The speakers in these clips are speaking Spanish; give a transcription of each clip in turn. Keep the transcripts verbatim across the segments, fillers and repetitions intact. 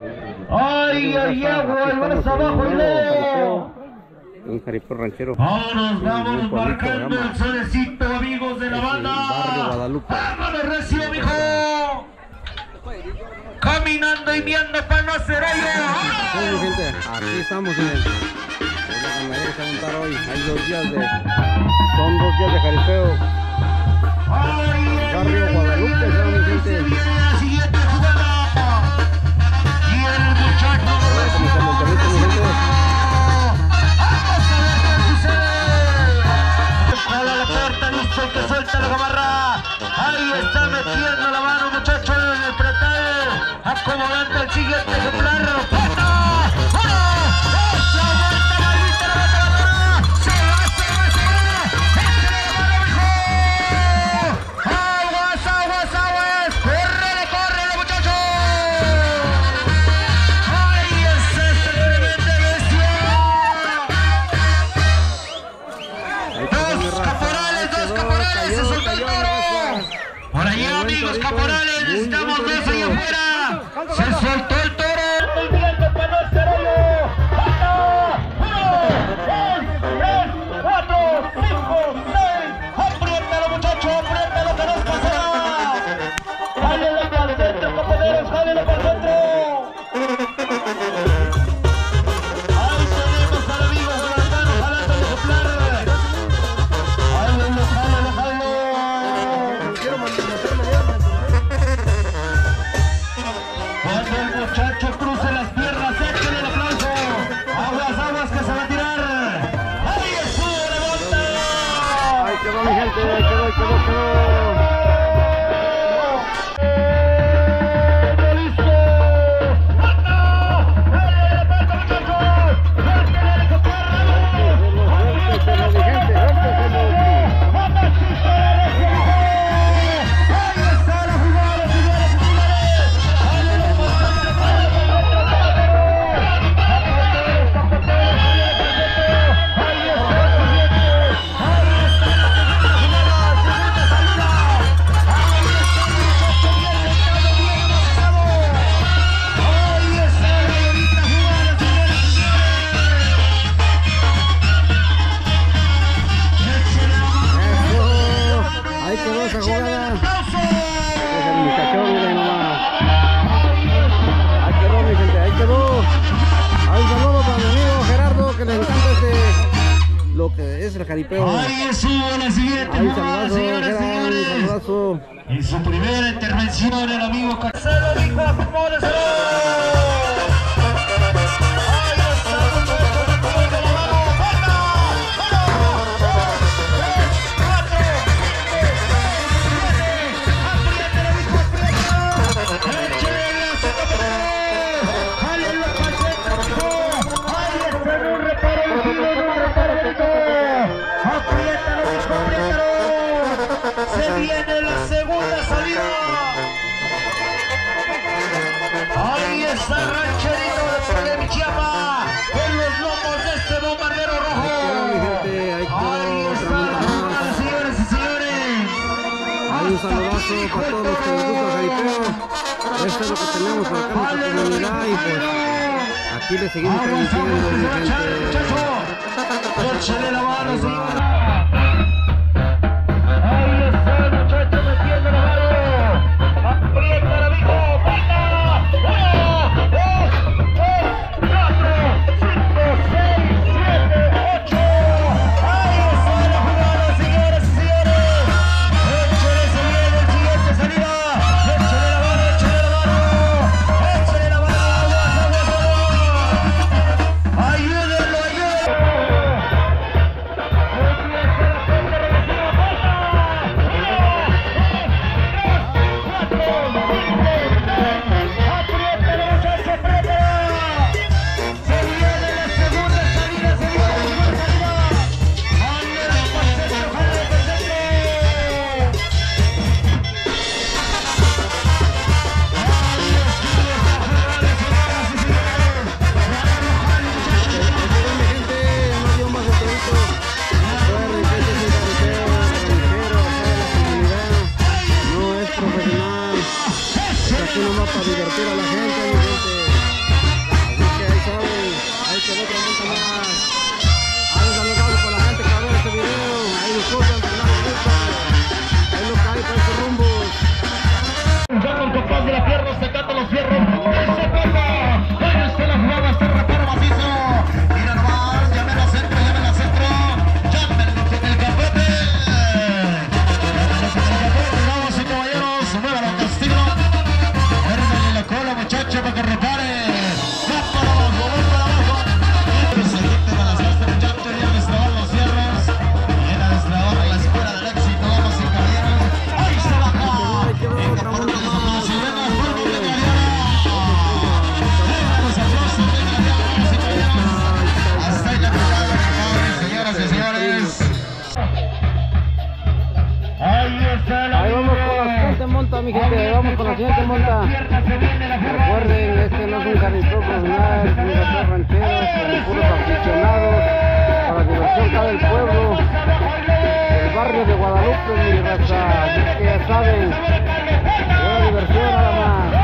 Ay, ay, agua, el brazo abajo y luego. Un jaripeo ranchero. Vámonos, vamos marcando el solecito, amigos de la banda. Barrio Guadalupe. Vámonos, recio, mijo. Caminando y viendo para no hacer ello. Bueno, gente, aquí estamos en el, en la ganadería que se va a montar hoy. Hay dos días de, son dos días de jaripeo. Barrio Guadalupe, se va, mi gente. Viene la siguiente jugada. Y el muchacho. A ver cómo se me permite, mi gente. Que suelta la gamarra, ahí está metiendo la mano, muchacho, en el pretal, acomodando el siguiente ejemplar. ¡Pata! ¡Uno! ¡Dos! ¡La vuelta maldita, la vuelta ganadora! ¡Se va, se va, se va! ¡Échale la mano, mijo! ¡Aguas, aguas, aguas! ¡Córrele, córrele, muchacho! ¡Ahí está esta tremenda bestia! Dos caporales, dos caporales, se soltó el toro. Por allá, amigos caporales, estamos dos allá afuera. Se soltó el toro. Muy bien, para no hacer hoyo. Uno, dos, tres, cuatro, cinco, seis. Apriétalo, muchacho, apriétalo, que no es pasada. Jálelo para el centro, compañeros, jálelo para el centro. Ahí tenemos al amigo Jonathan jalando el ejemplar. Jálelo, jálelo, jálelo. Cuando el muchacho cruce las piernas, échale el aplauso. Aguas, aguas, que se va a tirar. ¡Ahí estuvo la vuelta! Ahí quedó, mi gente, ahí quedó, ahí quedó, quedó. ¡Listo! ¡Mata! ¡Dale la pata, muchacho! ¡Suéltale el ejemplar! Suélteselo, mi gente, suélteselo. ¡Ahí está la jugada, señores y señores! ¡Jálelo, compadre, jálelo, compadre! ¡Ahí está el siguiente! ¡Ahí está la jugada! ¡Segunda salida! ¡Ahí está el muchacho bien montado, bien montado! ¡Ahí está la bonita jugada, señores y señores! ¡Échale la mano! Eso. Ahí quedó esa jugada. Es el muchachón, miren nomás. Ahí quedó, mi gente, ahí quedó. Ahí un saludo para mi amigo Gerardo, que le encanta este, lo que es el jaripeo. Ahí estuvo la siguiente Ahí jugada, saludazo, señores y Gerardo, un señores. saludazo. En su primera intervención el amigo Carcelo dijo, acomódeselo. Ahí está, muchachos, acomódense la mano. ¡Falta! ¡Uno, dos, tres, cuatro, cinco, seis, siete! ¡Apriétalo, mijo, apriétalo! ¡Échale a su compañero! ¡Jálenlo para el centro, mijo! ¡Ahí está en un reparo, mijo, en un reparo, mijo! ¡Apriétalo, mijo, apriétalo! ¡Se viene la segunda salida! Ahí está Rancherito de de Michiama con los lomos de este bombardero rojo. Ahí está la jugada, señores y señores. Hay un saludazo para todos los que les gusta el jaripeo. Esto es lo que tenemos por acá en nuestra comunidad y pues aquí le seguimos transmitiendo, mi gente. Échale la mano, señores. Ahí está el muchacho metiendo la mano. Apriétala, mijo. ¡Falta! ¡Uno, dos, tres, cuatro, cinco, seis, siete, ocho! Ahí está la jugada, señores y señores. Échale, se viene el siguiente salida. Échale la mano, échale la mano. Échale la mano. Aguas, aguas, aguas. Ayúdenlo, ayúdenlo. Muy bien. monta, mi gente, vamos con la siguiente monta. Recuerden, este no es un carnicero profesional, es un carnicero ranchero con puros aficionados para diversión acá del pueblo, del barrio de Guadalupe, mi raza. Así que ya saben, buena diversión nada más.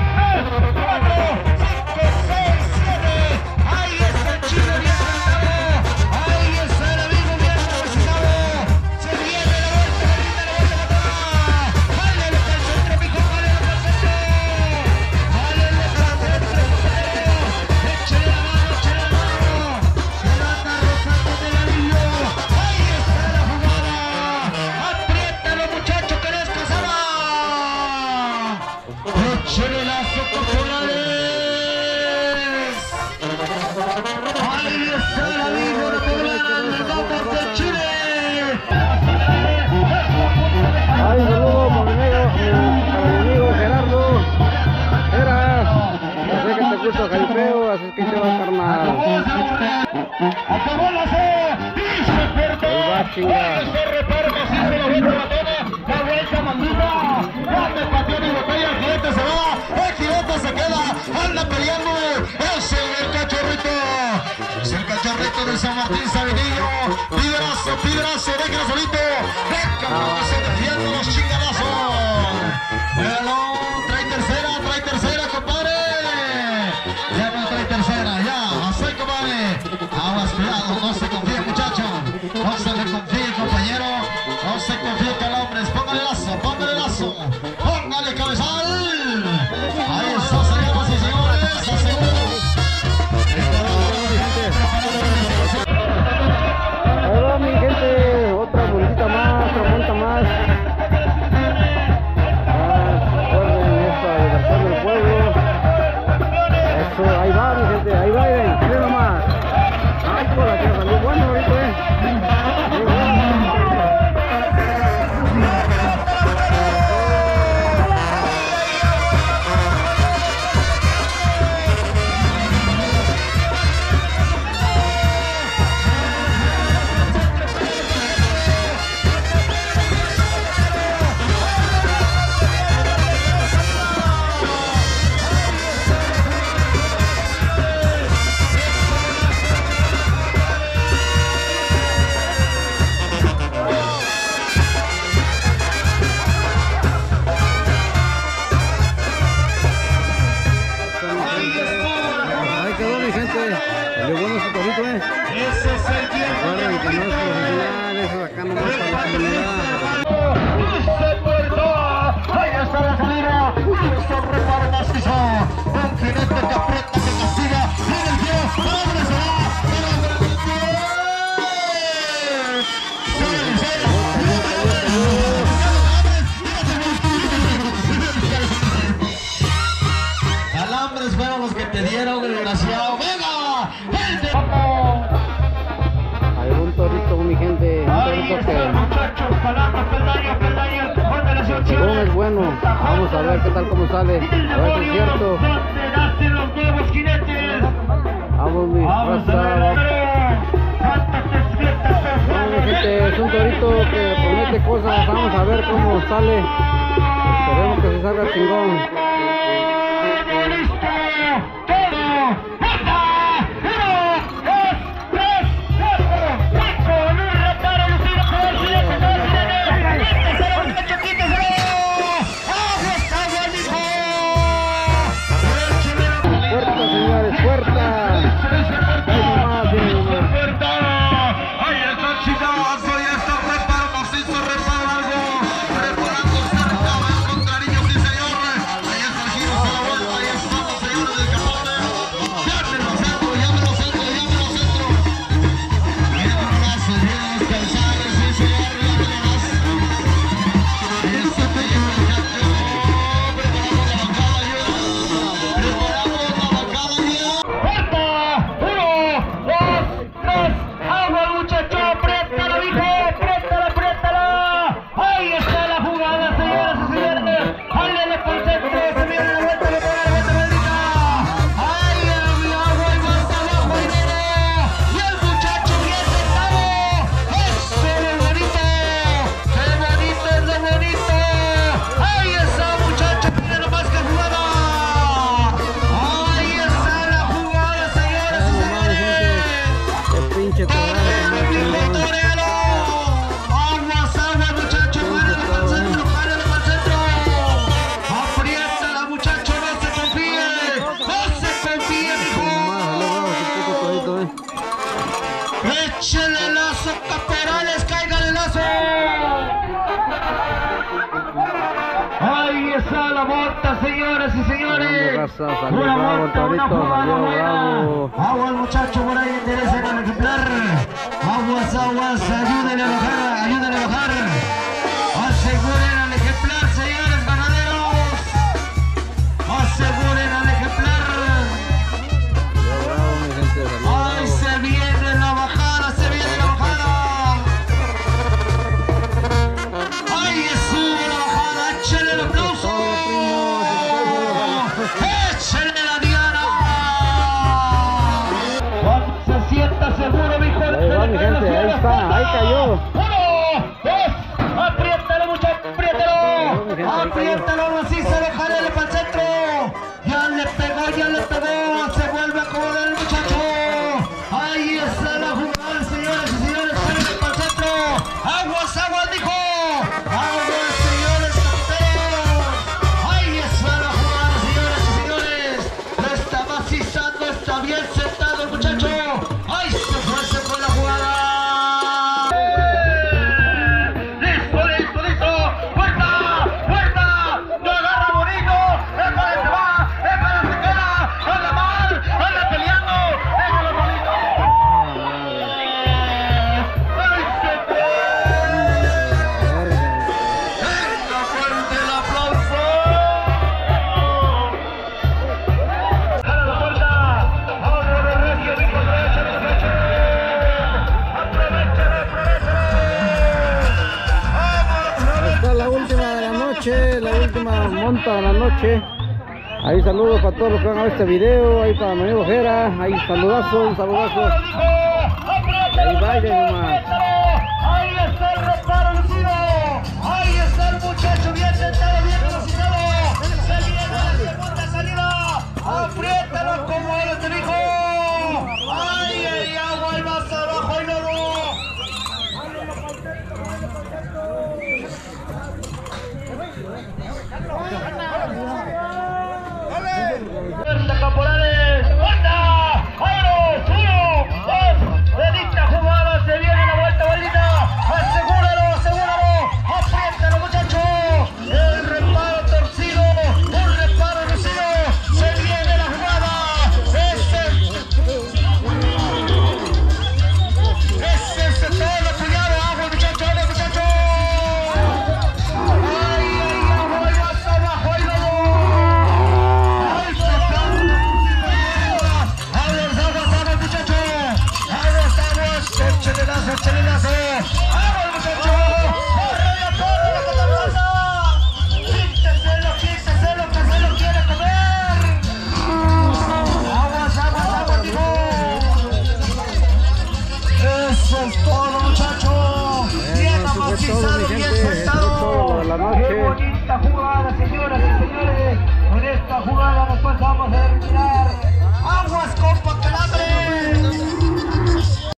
Ay, saludos por mi amigo, para mi amigo Gerardo. Era, yo sé que te gusta jaripeo, así que te va a carnal. Acabó la C y se perdió. Ahí va, chinga. Se reparta, sí se lo vino la toma. La vuelta mandita. Grande pateón y botella. El jinete se va. El jinete se queda. Anda peleando. Es el cachorrito. Es el cachorrito de San Martín Sabinillo. Pibrazo, pibrazo. Déjalo solito. Déjalo se defiende los chingadazos. Bueno, trae tercera, trae tercera, compadre. Ya no trae tercera, ya. Así, compadre. Aguas, cuidado, no se confíe, muchacho. No se le confíe, compañero. No se confíe, calambres. Póngale lazo, póngale lazo. Póngale cabezal. Ahí está, señoras y señores. Asegura. Ahí va, mi gente, otra montita más, otra monta más. Ah, recuerden esta diversión del pueblo. Eso, ahí va, mi gente, ahí va, miren, miren nomás. Ay, por la que salió bueno ahorita, eh. Muy bueno. Ahí quedó, mi gente. Salió bueno su torito, eh. Ese es el tiempo. Recuerden que no es profesional, eso acá nomás para la comunidad. Ahí está la salida. Wilson repara macizo. Un jinete que aprieta, que castiga. Viene el pie. ¿Para dónde se va? ¡Para dónde el pie! Calambres fueron los que te dieron, desgraciado. ¡Venga! ¡Vente! Hay un torito, mi gente. Un Ahí torito está, que muchachos, palabra, peldaño, peldaño, organización. según es bueno. Vamos a ver qué tal cómo sale. A ver si es cierto. ¿Dónde nacen los nuevos jinetes? Vamos, mi Vamos a raza. ver, cuántas despiertas Bueno, mi gente, es un torito que promete cosas. Vamos a ver cómo sale. Esperemos que se salga chingón. ¡Listo! ¡Todo! ¡Anda! ¡Uno! ¡Dos! ¡Tres! ¡Cuatro! ¡Cinco! ¡Luis Reparo! ¡Lucino! ¡Joder! ¡Jinete! ¡Joder! ¡Jinete! ¡Quíteselo, muchacho! ¡Quíteselo! ¡Agua está, buenico! Puerta, señores, puerta. Ahí nomás, ahí nomás. ¡Puerta! ¡Ahí está el chingazo! ¡Ahí está el reparo! ¡Macizo reparo algo! ¡Reparando cerca! ¡Va el contrarillo! ¡Sí, señor! ¡Ahí raza, salió bravo el torito, salió bravo. Agua al muchacho por ahí, interesa en el ejemplar. Aguas, aguas, ayúdenle a bajar, ayúdenle a bajar. Aseguren al ejemplar, señores ganaderos. Aseguren al ejemplar. Salió bravo, mi gente, salió bravo. Ay, se viene la bajada, se viene la bajada. Ay, sube la bajada, échale el aplauso. Échale la diana. Se sienta seguro, mi hijo. Ahí va, mi gente, ahí está, ahí cayó. Uno, dos, apriétalo, muchacho, apriétalo. Apriétalo, así se deja de para el centro. Ya le pegó, ya le pegó. Se vuelve a acomodar el muchacho. Ahí está la jugada, señores y señores. Sale para el centro. Aguas, aguas, dijo. Aguas, señores campeones. Ahí está la jugada, señores y señores. Lo está macizando, está bien sentado el muchacho. Ahí se fue, se fue la jugada. Listo, listo, listo. Fuerza, fuerza. Lo agarra bonito. Déjale, se va. Déjale, se queda. Anda mal. Anda peleando. Déjalo bonito. Ahí se fue. Venga, fuerte el aplauso. Jala la puerta. Vamos a ver recio, dijo derecha, derecha. Aprovechen, aprovechen. Vamos. Esta es la última de la noche, la última monta de la noche. Ahí saludos para todos los que van a ver este video, ahí para mi amigo Jera, ahí saludazo, un saludazo. Ahí vayan nomás. Ahí está el reparo lucido. Ahí está el muchacho bien sentado, bien posicionado. Se viene la segunda salida. Apriétalo como él te dijo. Ay, ay, agua y más abajo y lodo. Fuerza, caporales. ¡Onda! ¡Oro! ¡Uno! ¡Dos! ¡Benita jugada! ¡Se viene la vuelta, bolita! ¡Asegúralo, asegúralo! ¡Apriétalo, muchacho! El reparo torcido. Un reparo lucido. ¡Se viene la jugada! ¡Ese! ¡Ese es todo! ¡Cuidado! ¡Agua, muchacho! ¡Agua, muchacho! ¡Ay, ay, agua! ¡Y más abajo! ¡Ay, no! ¡Ay, se está! ¡Aguas, aguas, aguas, muchacho! ¡Aguas, aguas! ¡Échale lazo, échale lazo! ¡Aguas, muchacho! ¡Corre de acuerdo lo que te pasa! ¡Quíteselo, quíteselo, que se lo quiere comer! ¡Aguas, aguas, aguas, dijo! ¡Eso es todo, muchacho! Bien eso fue todo, amortizado, mi bien gente, eso fue sentado. todo la noche. ¡Qué bonita jugada, señoras y señores! Con esta jugada nos pasamos a retirar.